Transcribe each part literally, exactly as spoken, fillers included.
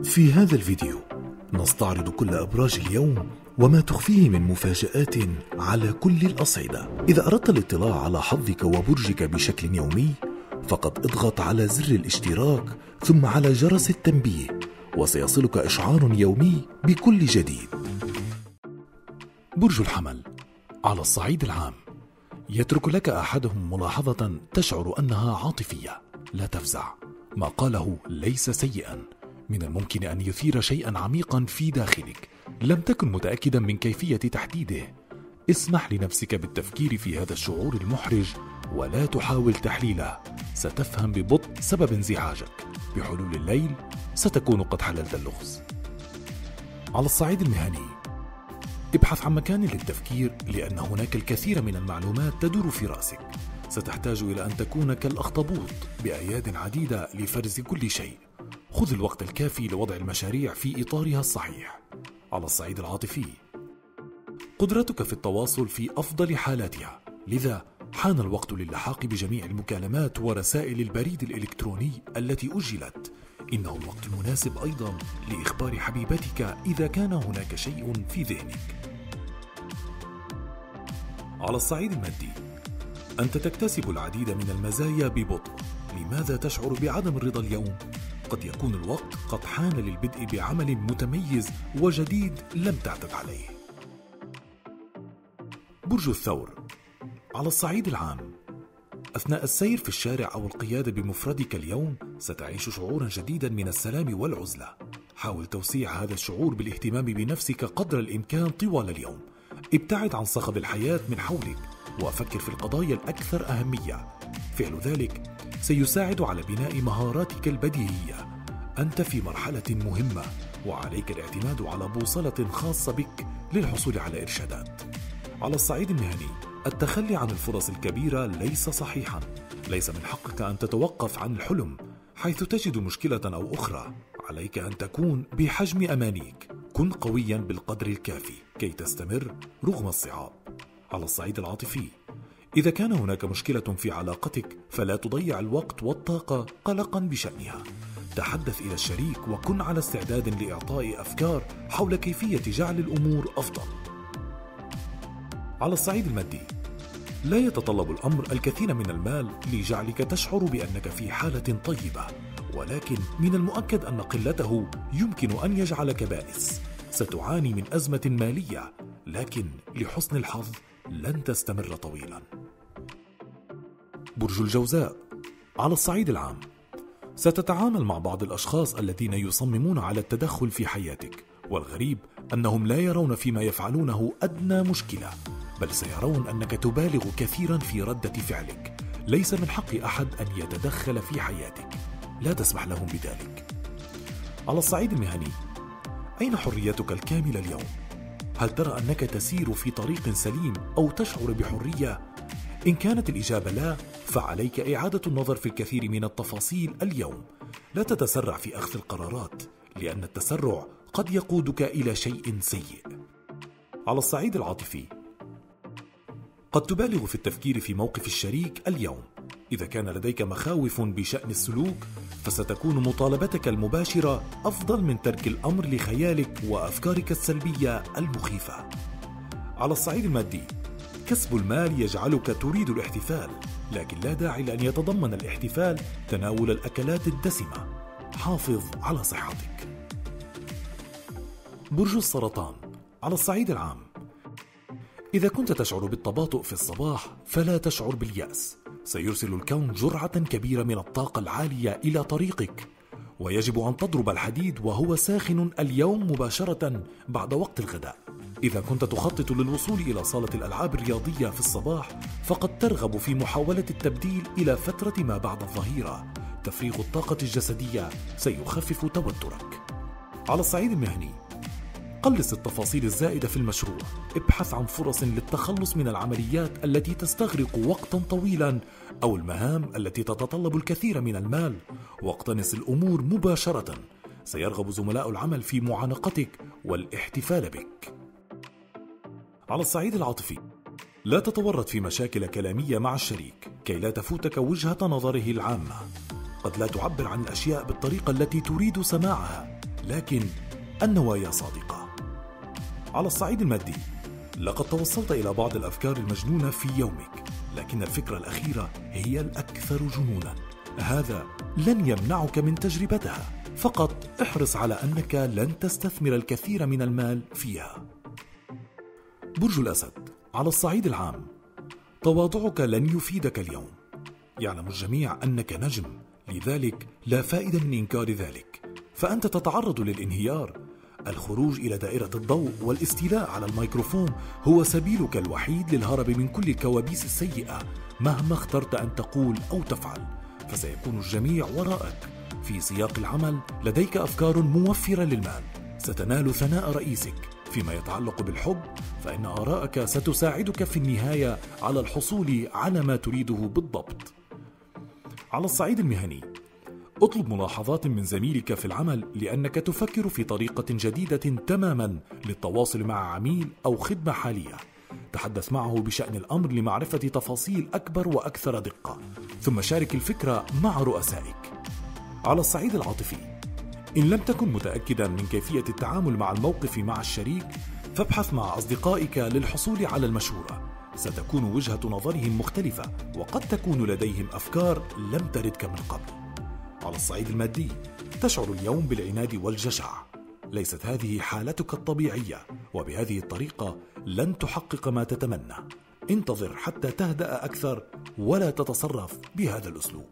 في هذا الفيديو نستعرض كل أبراج اليوم وما تخفيه من مفاجآت على كل الأصعدة. إذا أردت الاطلاع على حظك وبرجك بشكل يومي فقد اضغط على زر الاشتراك ثم على جرس التنبيه وسيصلك إشعار يومي بكل جديد. برج الحمل. على الصعيد العام يترك لك أحدهم ملاحظة تشعر أنها عاطفية. لا تفزع، ما قاله ليس سيئا، من الممكن أن يثير شيئا عميقا في داخلك لم تكن متأكدا من كيفية تحديده. اسمح لنفسك بالتفكير في هذا الشعور المحرج ولا تحاول تحليله، ستفهم ببطء سبب انزعاجك. بحلول الليل ستكون قد حللت اللغز. على الصعيد المهني ابحث عن مكان للتفكير لأن هناك الكثير من المعلومات تدور في رأسك. ستحتاج إلى أن تكون كالأخطبوط بأياد عديدة لفرز كل شيء. خذ الوقت الكافي لوضع المشاريع في إطارها الصحيح. على الصعيد العاطفي قدرتك في التواصل في أفضل حالاتها، لذا حان الوقت للحاق بجميع المكالمات ورسائل البريد الإلكتروني التي أجلت. إنه الوقت المناسب أيضا لإخبار حبيبتك إذا كان هناك شيء في ذهنك. على الصعيد المادي أنت تكتسب العديد من المزايا ببطء. لماذا تشعر بعدم الرضا اليوم؟ قد يكون الوقت قد حان للبدء بعمل متميز وجديد لم تعتد عليه. برج الثور. على الصعيد العام أثناء السير في الشارع أو القيادة بمفردك اليوم ستعيش شعورا جديدا من السلام والعزلة. حاول توسيع هذا الشعور بالاهتمام بنفسك قدر الإمكان طوال اليوم. ابتعد عن صخب الحياة من حولك وفكر في القضايا الأكثر أهمية. فعل ذلك سيساعد على بناء مهاراتك البديهية. أنت في مرحلة مهمة وعليك الاعتماد على بوصلة خاصة بك للحصول على إرشادات. على الصعيد المهني التخلي عن الفرص الكبيرة ليس صحيحا. ليس من حقك أن تتوقف عن الحلم حيث تجد مشكلة أو أخرى. عليك أن تكون بحجم أمانيك. كن قويا بالقدر الكافي كي تستمر رغم الصعاب. على الصعيد العاطفي إذا كان هناك مشكلة في علاقتك فلا تضيع الوقت والطاقة قلقا بشأنها. تحدث إلى الشريك وكن على استعداد لإعطاء أفكار حول كيفية جعل الأمور أفضل. على الصعيد المادي لا يتطلب الأمر الكثير من المال لجعلك تشعر بأنك في حالة طيبة، ولكن من المؤكد أن قلته يمكن أن يجعلك بائس. ستعاني من أزمة مالية، لكن لحسن الحظ لن تستمر طويلا. برج الجوزاء. على الصعيد العام ستتعامل مع بعض الأشخاص الذين يصممون على التدخل في حياتك، والغريب أنهم لا يرون فيما يفعلونه أدنى مشكلة، بل سيرون أنك تبالغ كثيرا في ردة فعلك. ليس من حق أحد أن يتدخل في حياتك، لا تسمح لهم بذلك. على الصعيد المهني أين حريتك الكاملة اليوم؟ هل ترى أنك تسير في طريق سليم أو تشعر بحرية؟ إن كانت الإجابة لا، فعليك إعادة النظر في الكثير من التفاصيل اليوم. لا تتسرع في أخذ القرارات لأن التسرع قد يقودك إلى شيء سيء. على الصعيد العاطفي قد تبالغ في التفكير في موقف الشريك اليوم. إذا كان لديك مخاوف بشأن السلوك فستكون مطالبتك المباشرة أفضل من ترك الأمر لخيالك وأفكارك السلبية المخيفة. على الصعيد المادي كسب المال يجعلك تريد الاحتفال، لكن لا داعي لأن يتضمن الاحتفال تناول الأكلات الدسمة. حافظ على صحتك. برج السرطان. على الصعيد العام إذا كنت تشعر بالتباطؤ في الصباح فلا تشعر باليأس. سيرسل الكون جرعة كبيرة من الطاقة العالية إلى طريقك، ويجب أن تضرب الحديد وهو ساخن اليوم مباشرة بعد وقت الغداء. إذا كنت تخطط للوصول إلى صالة الألعاب الرياضية في الصباح فقد ترغب في محاولة التبديل إلى فترة ما بعد الظهيرة. تفريغ الطاقة الجسدية سيخفف توترك. على الصعيد المهني قلص التفاصيل الزائدة في المشروع. ابحث عن فرص للتخلص من العمليات التي تستغرق وقتا طويلا أو المهام التي تتطلب الكثير من المال، واقتنص الأمور مباشرة. سيرغب زملاء العمل في معانقتك والاحتفال بك. على الصعيد العاطفي لا تتورط في مشاكل كلامية مع الشريك كي لا تفوتك وجهة نظره العامة. قد لا تعبر عن الأشياء بالطريقة التي تريد سماعها، لكن النوايا صادقة. على الصعيد المادي، لقد توصلت إلى بعض الأفكار المجنونة في يومك، لكن الفكرة الأخيرة هي الأكثر جنوناً. هذا لن يمنعك من تجربتها، فقط احرص على أنك لن تستثمر الكثير من المال فيها. برج الأسد، على الصعيد العام، تواضعك لن يفيدك اليوم. يعلم الجميع أنك نجم، لذلك لا فائدة من إنكار ذلك، فأنت تتعرض للانهيار. الخروج إلى دائرة الضوء والاستيلاء على الميكروفون هو سبيلك الوحيد للهرب من كل الكوابيس السيئة. مهما اخترت أن تقول أو تفعل فسيكون الجميع وراءك. في سياق العمل لديك أفكار موفرة للمال، ستنال ثناء رئيسك. فيما يتعلق بالحب فإن آراءك ستساعدك في النهاية على الحصول على ما تريده بالضبط. على الصعيد المهني، اطلب ملاحظات من زميلك في العمل لأنك تفكر في طريقة جديدة تماما للتواصل مع عميل أو خدمة حالية. تحدث معه بشأن الأمر لمعرفة تفاصيل أكبر وأكثر دقة، ثم شارك الفكرة مع رؤسائك. على الصعيد العاطفي، إن لم تكن متأكدا من كيفية التعامل مع الموقف مع الشريك فابحث مع أصدقائك للحصول على المشورة. ستكون وجهة نظرهم مختلفة، وقد تكون لديهم أفكار لم تردك من قبل. على الصعيد المادي، تشعر اليوم بالعناد والجشع. ليست هذه حالتك الطبيعية، وبهذه الطريقة لن تحقق ما تتمنى. انتظر حتى تهدأ أكثر ولا تتصرف بهذا الأسلوب.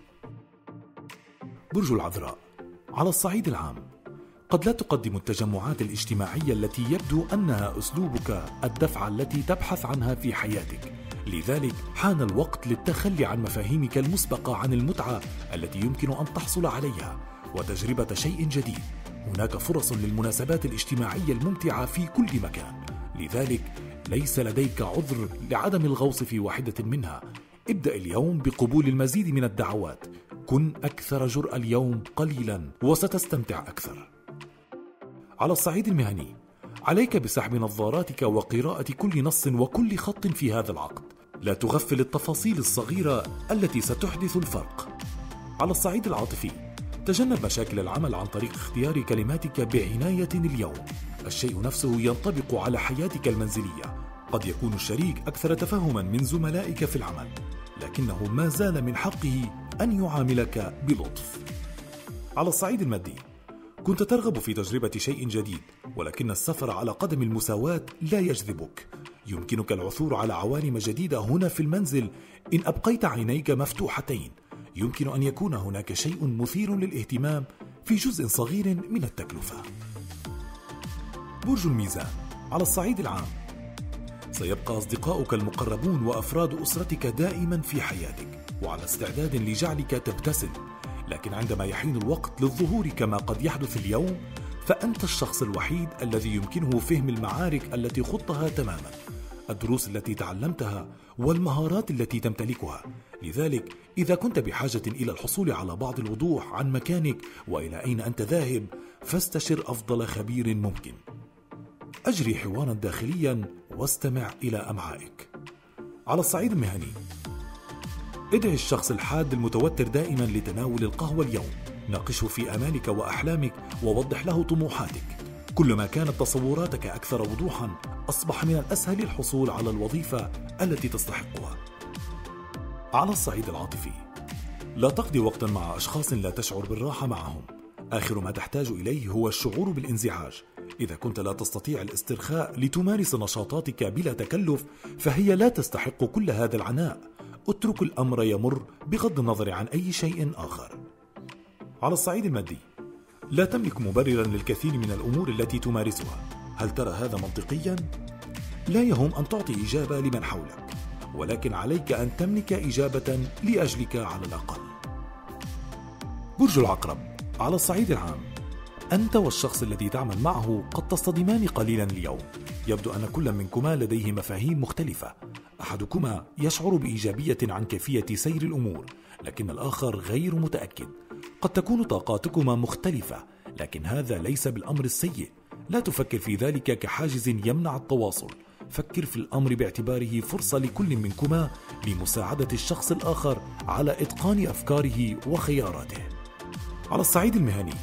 برج العذراء، على الصعيد العام، قد لا تقدم التجمعات الاجتماعية التي يبدو أنها أسلوبك الدفعة التي تبحث عنها في حياتك. لذلك حان الوقت للتخلي عن مفاهيمك المسبقة عن المتعة التي يمكن أن تحصل عليها وتجربة شيء جديد. هناك فرص للمناسبات الاجتماعية الممتعة في كل مكان، لذلك ليس لديك عذر لعدم الغوص في واحدة منها. ابدأ اليوم بقبول المزيد من الدعوات. كن أكثر جرأة اليوم قليلا وستستمتع أكثر. على الصعيد المهني، عليك بسحب نظاراتك وقراءة كل نص وكل خط في هذا العقد. لا تغفل التفاصيل الصغيرة التي ستحدث الفرق. على الصعيد العاطفي، تجنب مشاكل العمل عن طريق اختيار كلماتك بعناية اليوم. الشيء نفسه ينطبق على حياتك المنزلية. قد يكون الشريك أكثر تفهما من زملائك في العمل، لكنه ما زال من حقه أن يعاملك بلطف. على الصعيد المادي، كنت ترغب في تجربة شيء جديد، ولكن السفر على قدم المساواة لا يجذبك. يمكنك العثور على عوالم جديدة هنا في المنزل إن أبقيت عينيك مفتوحتين. يمكن أن يكون هناك شيء مثير للاهتمام في جزء صغير من التكلفة. برج الميزان، على الصعيد العام، سيبقى أصدقاؤك المقربون وأفراد أسرتك دائما في حياتك وعلى استعداد لجعلك تبتسم، لكن عندما يحين الوقت للظهور كما قد يحدث اليوم فأنت الشخص الوحيد الذي يمكنه فهم المعارك التي خضتها تماما، الدروس التي تعلمتها والمهارات التي تمتلكها. لذلك إذا كنت بحاجة إلى الحصول على بعض الوضوح عن مكانك وإلى أين أنت ذاهب فاستشر أفضل خبير ممكن. أجري حوارا داخليا واستمع إلى أمعائك. على الصعيد المهني، ادعي الشخص الحاد المتوتر دائما لتناول القهوة اليوم. ناقشه في آمالك وأحلامك ووضح له طموحاتك. كلما كانت تصوراتك أكثر وضوحا أصبح من الأسهل الحصول على الوظيفة التي تستحقها. على الصعيد العاطفي، لا تقضي وقتا مع أشخاص لا تشعر بالراحة معهم. آخر ما تحتاج إليه هو الشعور بالانزعاج. إذا كنت لا تستطيع الاسترخاء لتمارس نشاطاتك بلا تكلف فهي لا تستحق كل هذا العناء. اترك الأمر يمر بغض النظر عن أي شيء آخر. على الصعيد المادي، لا تملك مبررا للكثير من الأمور التي تمارسها. هل ترى هذا منطقيا؟ لا يهم أن تعطي إجابة لمن حولك، ولكن عليك أن تملك إجابة لأجلك على الأقل. برج العقرب، على الصعيد العام، أنت والشخص الذي تعمل معه قد تصطدمان قليلا اليوم. يبدو أن كل منكما لديه مفاهيم مختلفة. أحدكما يشعر بإيجابية عن كيفية سير الأمور، لكن الآخر غير متأكد. قد تكون طاقاتكما مختلفة، لكن هذا ليس بالأمر السيء. لا تفكر في ذلك كحاجز يمنع التواصل. فكر في الأمر باعتباره فرصة لكل منكما لمساعدة الشخص الآخر على إتقان أفكاره وخياراته. على الصعيد المهني،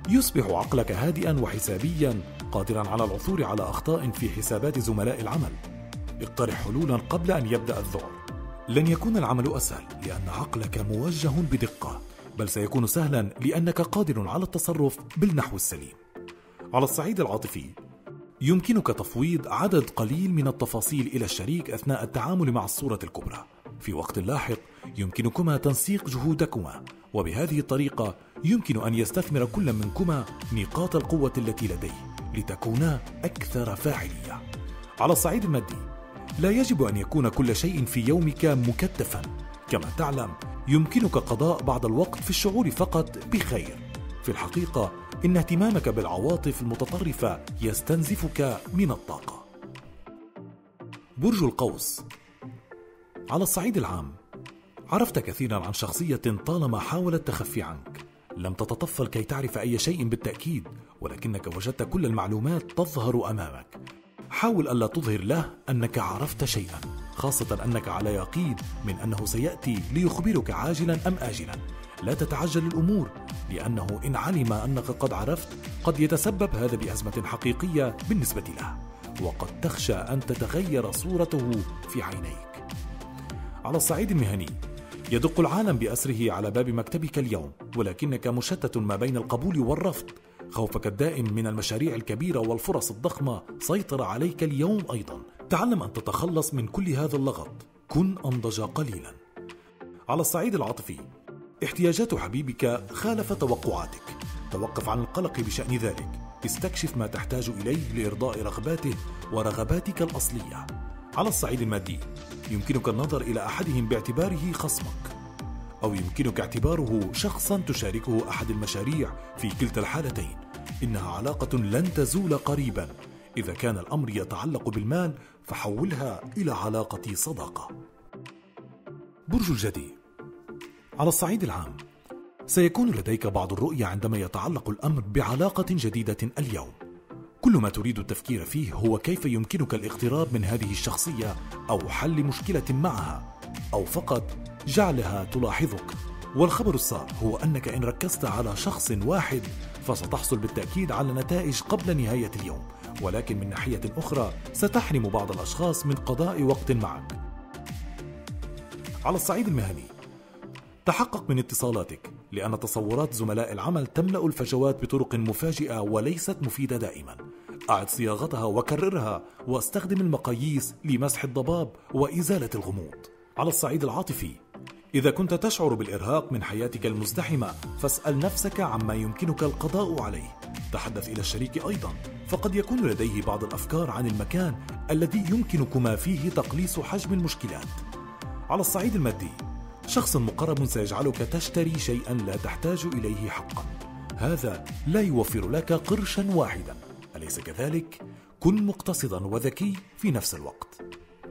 يصبح عقلك هادئا وحسابيا قادرا على العثور على أخطاء في حسابات زملاء العمل. اقترح حلولا قبل أن يبدأ الذعر. لن يكون العمل أسهل لأن عقلك موجه بدقة، بل سيكون سهلا لأنك قادر على التصرف بالنحو السليم. على الصعيد العاطفي، يمكنك تفويض عدد قليل من التفاصيل إلى الشريك أثناء التعامل مع الصورة الكبرى. في وقت لاحق يمكنكما تنسيق جهودكما، وبهذه الطريقة يمكن أن يستثمر كل منكما نقاط القوة التي لديه لتكونا أكثر فاعلية. على الصعيد المادي، لا يجب أن يكون كل شيء في يومك مكتفا. كما تعلم، يمكنك قضاء بعض الوقت في الشعور فقط بخير. في الحقيقة، إن اهتمامك بالعواطف المتطرفة يستنزفك من الطاقة. برج القوس. على الصعيد العام، عرفت كثيرا عن شخصية طالما حاولت التخفي عنك. لم تتطفل كي تعرف أي شيء بالتأكيد، ولكنك وجدت كل المعلومات تظهر أمامك. حاول ألا تظهر له أنك عرفت شيئا، خاصة أنك على يقين من أنه سيأتي ليخبرك عاجلا أم آجلا. لا تتعجل الأمور، لأنه إن علم أنك قد عرفت قد يتسبب هذا بأزمة حقيقية بالنسبة له، وقد تخشى أن تتغير صورته في عينيك. على الصعيد المهني، يدق العالم بأسره على باب مكتبك اليوم، ولكنك مشتت ما بين القبول والرفض. خوفك الدائم من المشاريع الكبيرة والفرص الضخمة سيطر عليك اليوم أيضا. تعلم أن تتخلص من كل هذا اللغط. كن أنضج قليلا. على الصعيد العاطفي، احتياجات حبيبك خالف توقعاتك. توقف عن القلق بشأن ذلك. استكشف ما تحتاج إليه لإرضاء رغباته ورغباتك الأصلية. على الصعيد المادي، يمكنك النظر إلى أحدهم باعتباره خصمك، أو يمكنك اعتباره شخصا تشاركه أحد المشاريع. في كلتا الحالتين إنها علاقة لن تزول قريبا. إذا كان الأمر يتعلق بالمال فحولها إلى علاقة صداقة. برج الجدي. على الصعيد العام، سيكون لديك بعض الرؤية عندما يتعلق الأمر بعلاقة جديدة اليوم. كل ما تريد التفكير فيه هو كيف يمكنك الاقتراب من هذه الشخصية، أو حل مشكلة معها، أو فقط جعلها تلاحظك. والخبر السار هو أنك إن ركزت على شخص واحد فستحصل بالتأكيد على نتائج قبل نهاية اليوم، ولكن من ناحية أخرى ستحرم بعض الأشخاص من قضاء وقت معك. على الصعيد المهني، تحقق من اتصالاتك، لأن تصورات زملاء العمل تملأ الفجوات بطرق مفاجئة وليست مفيدة دائما. أعد صياغتها وكررها، واستخدم المقاييس لمسح الضباب وإزالة الغموض. على الصعيد العاطفي، إذا كنت تشعر بالإرهاق من حياتك المزدحمة فاسأل نفسك عما يمكنك القضاء عليه. تحدث إلى الشريك أيضا، فقد يكون لديه بعض الأفكار عن المكان الذي يمكنكما فيه تقليص حجم المشكلات. على الصعيد المادي، شخص مقرب سيجعلك تشتري شيئا لا تحتاج إليه حقا. هذا لا يوفر لك قرشا واحدا، أليس كذلك؟ كن مقتصدا وذكي في نفس الوقت.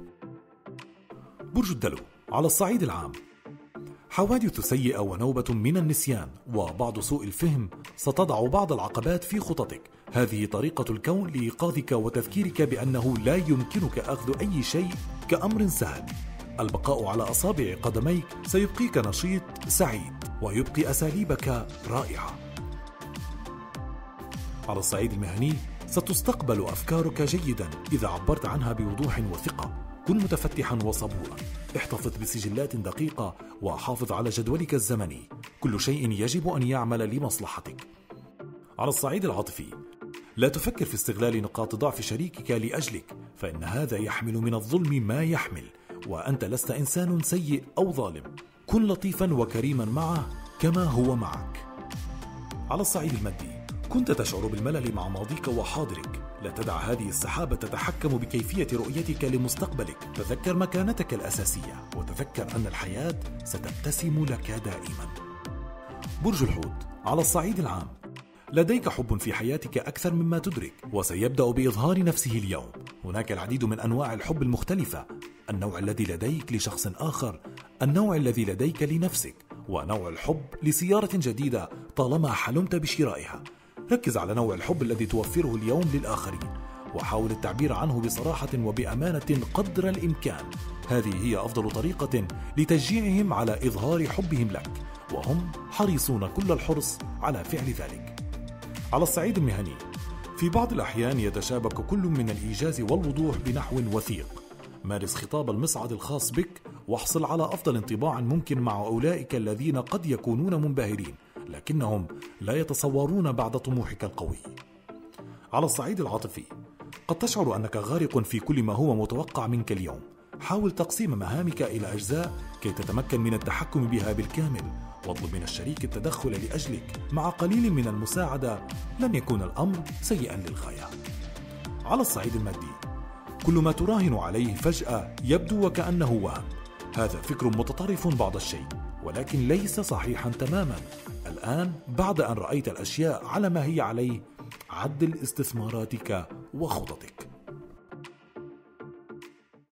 برج الدلو. على الصعيد العام، حوادث سيئة ونوبة من النسيان وبعض سوء الفهم ستضع بعض العقبات في خططك. هذه طريقة الكون لإيقاظك وتذكيرك بأنه لا يمكنك أخذ أي شيء كأمر سهل. البقاء على أصابع قدميك سيبقيك نشيط سعيد، ويبقي أساليبك رائعة. على الصعيد المهني، ستستقبل أفكارك جيدا إذا عبرت عنها بوضوح وثقة. كن متفتحا وصبورا. احتفظ بسجلات دقيقة وحافظ على جدولك الزمني. كل شيء يجب أن يعمل لمصلحتك. على الصعيد العاطفي، لا تفكر في استغلال نقاط ضعف شريكك لأجلك، فإن هذا يحمل من الظلم ما يحمل، وأنت لست إنسان سيء أو ظالم. كن لطيفا وكريما معه كما هو معك. على الصعيد المادي، كنت تشعر بالملل مع ماضيك وحاضرك. لا تدع هذه السحابة تتحكم بكيفية رؤيتك لمستقبلك. تذكر مكانتك الأساسية، وتذكر أن الحياة ستبتسم لك دائما. برج الحوت. على الصعيد العام، لديك حب في حياتك أكثر مما تدرك، وسيبدأ بإظهار نفسه اليوم. هناك العديد من أنواع الحب المختلفة: النوع الذي لديك لشخص آخر، النوع الذي لديك لنفسك، ونوع الحب لسيارة جديدة طالما حلمت بشرائها. ركز على نوع الحب الذي توفره اليوم للآخرين، وحاول التعبير عنه بصراحة وبأمانة قدر الإمكان. هذه هي أفضل طريقة لتشجيعهم على إظهار حبهم لك، وهم حريصون كل الحرص على فعل ذلك. على الصعيد المهني، في بعض الأحيان يتشابك كل من الإيجاز والوضوح بنحو وثيق. مارس خطاب المصعد الخاص بك واحصل على أفضل انطباع ممكن مع أولئك الذين قد يكونون منبهرين لكنهم لا يتصورون بعد طموحك القوي. على الصعيد العاطفي، قد تشعر أنك غارق في كل ما هو متوقع منك اليوم. حاول تقسيم مهامك إلى أجزاء كي تتمكن من التحكم بها بالكامل، واطلب من الشريك التدخل لأجلك مع قليل من المساعدة. لن يكون الأمر سيئا للغاية. على الصعيد المادي، كل ما تراهن عليه فجأة يبدو وكأنه وهم. هذا فكر متطرف بعض الشيء ولكن ليس صحيحا تماما. الآن بعد أن رأيت الأشياء على ما هي عليه، عدل استثماراتك وخططك.